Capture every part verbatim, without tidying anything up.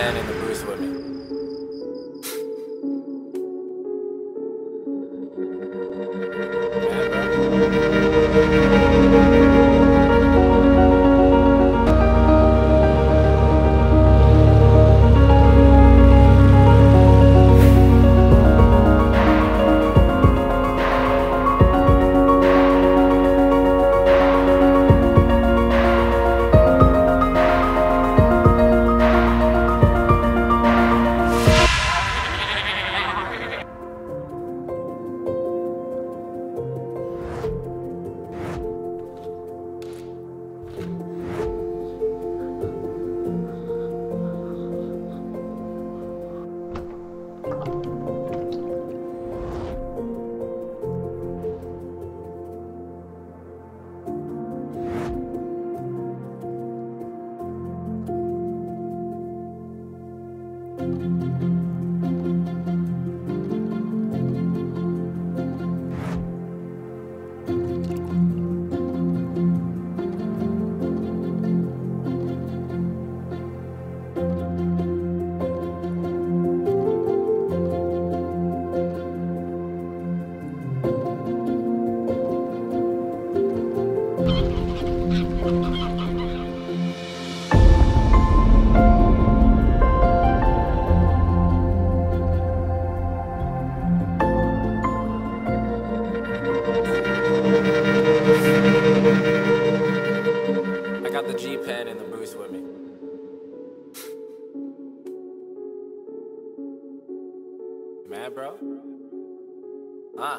G-Pen in the booth with me. I got the G-Pen in the booth with me. You mad, bro? Ah.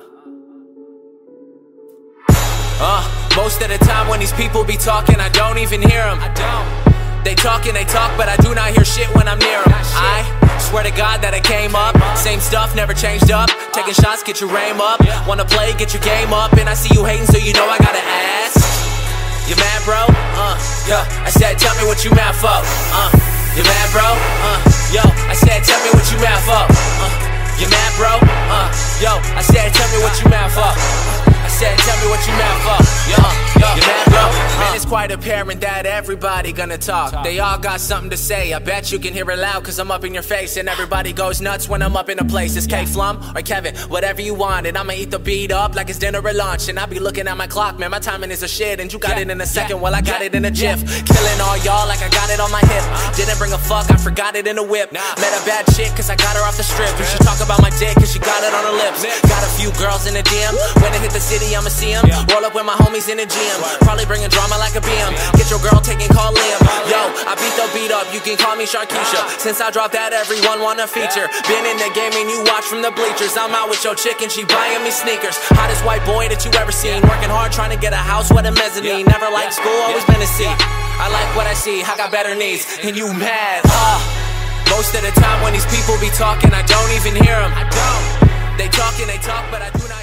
Uh, most of the time when these people be talking, I don't even hear them. I don't. They talk and they talk, but I do not hear shit when I'm near them. I swear to God that I came up, same stuff, never changed up. Taking shots, get your aim up. Wanna play, get your game up. And I see you hating, so you know I gotta ask. You mad, bro? Uh, yo, I said, tell me what you mad for. Uh, you mad, bro? Uh, yo, I said, tell me what you mad for. Uh, you mad, bro? Uh, yo, I said, tell me what you mad for. I said, tell me what you mad for. Yo, yo, you mad, bro? Man, it's quite apparent that everybody gonna talk. They all got something to say. I bet you can hear it loud, cause I'm up in your face. And everybody goes nuts when I'm up in a place. It's K-Flum or Kevin, whatever you want. And I'ma eat the beat up like it's dinner or lunch. And I be looking at my clock, man, my timing is a shit. And you got it in a second, well I got it in a jiff. Killing all y'all like I got it on my hip. Didn't bring a fuck, I forgot it in a whip. Met a bad chick cause I got her off the strip. And she talk about my dick cause she got it on her lips. Got a few girls in the D M. When I hit the city I'ma see them. Roll up with my homies in the gym. Probably bringing drama like a B M. Get your girl taking call Liam. Yo, I beat the beat up, you can call me Sharkeisha. Since I dropped that everyone wanna feature. Been in the game and you watch from the bleachers. I'm out with your chick and she buying me sneakers. Hottest white boy that you ever seen. Working hard trying to get a house with a mezzanine. Never liked school, always been a C. I like what I see, I got better needs. And you mad, uh Most of the time when these people be talking, I don't even hear them. I don't. They talk and they talk, but I do not